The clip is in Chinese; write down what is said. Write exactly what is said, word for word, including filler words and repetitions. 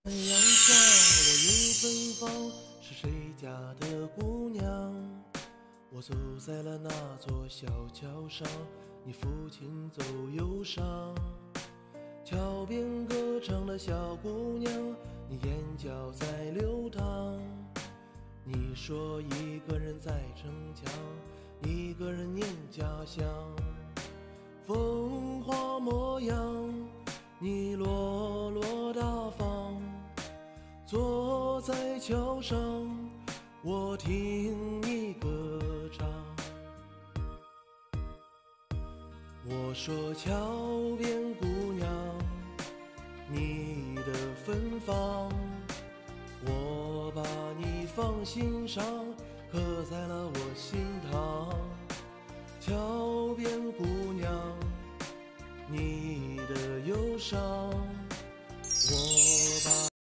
阳下，我迎芬芳，是谁家的姑娘？我走在了那座小桥上，你父亲走忧伤。桥边歌唱的小姑娘，你眼角在流淌。你说一个人在城墙，一个人念家乡。风华模样，你落落大方。坐在桥上，我听你歌唱。我说桥边姑娘，你的芬芳，我把你放心上，刻在了我心膛。桥边姑娘，你的忧伤。